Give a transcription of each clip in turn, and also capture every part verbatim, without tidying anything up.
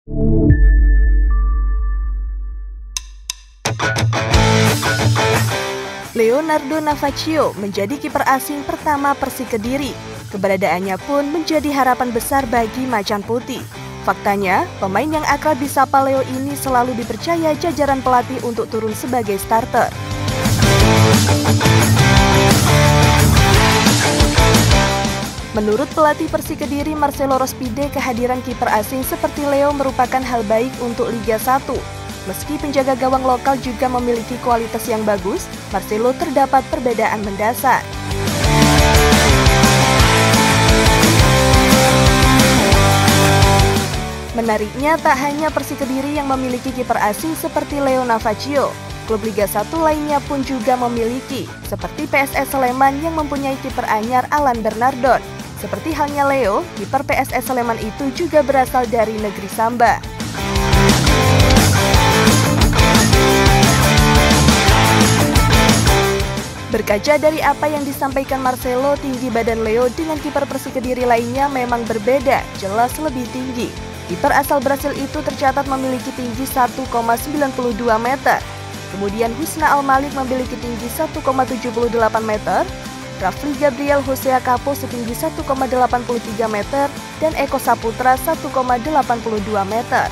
Leonardo Navarcito menjadi kiper asing pertama Persik Kediri. Keberadaannya pun menjadi harapan besar bagi Macan Putih. Faktanya, pemain yang akrab disapa Leo ini selalu dipercaya jajaran pelatih untuk turun sebagai starter. Menurut pelatih Persik Kediri Marcelo Rospide, kehadiran kiper asing seperti Leo merupakan hal baik untuk Liga satu. Meski penjaga gawang lokal juga memiliki kualitas yang bagus, Marcelo terdapat perbedaan mendasar. Menariknya, tak hanya Persik Kediri yang memiliki kiper asing seperti Leo Navarcito. Klub Liga satu lainnya pun juga memiliki, seperti P S S Sleman yang mempunyai kiper anyar Alan Bernardon. Seperti halnya Leo, kiper P S S Sleman itu juga berasal dari negeri Samba. Berkaca dari apa yang disampaikan Marcelo, tinggi badan Leo dengan kiper Persik Kediri lainnya memang berbeda, jelas lebih tinggi. Kiper asal Brasil itu tercatat memiliki tinggi satu koma sembilan dua meter. Kemudian Husna Al-Malik memiliki tinggi satu koma tujuh delapan meter, Rafli Gabriel Hosea Capo setinggi satu koma delapan tiga meter, dan Eko Saputra satu koma delapan dua meter.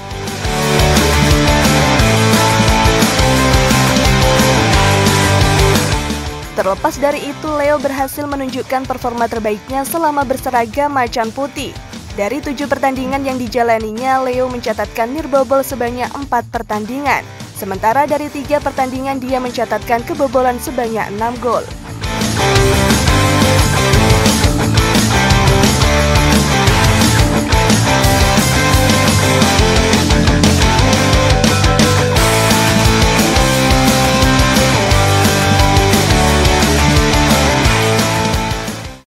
Terlepas dari itu, Leo berhasil menunjukkan performa terbaiknya selama berseragam Macan Putih. Dari tujuh pertandingan yang dijalaninya, Leo mencatatkan nirbobol sebanyak empat pertandingan. Sementara dari tiga pertandingan dia mencatatkan kebobolan sebanyak enam gol.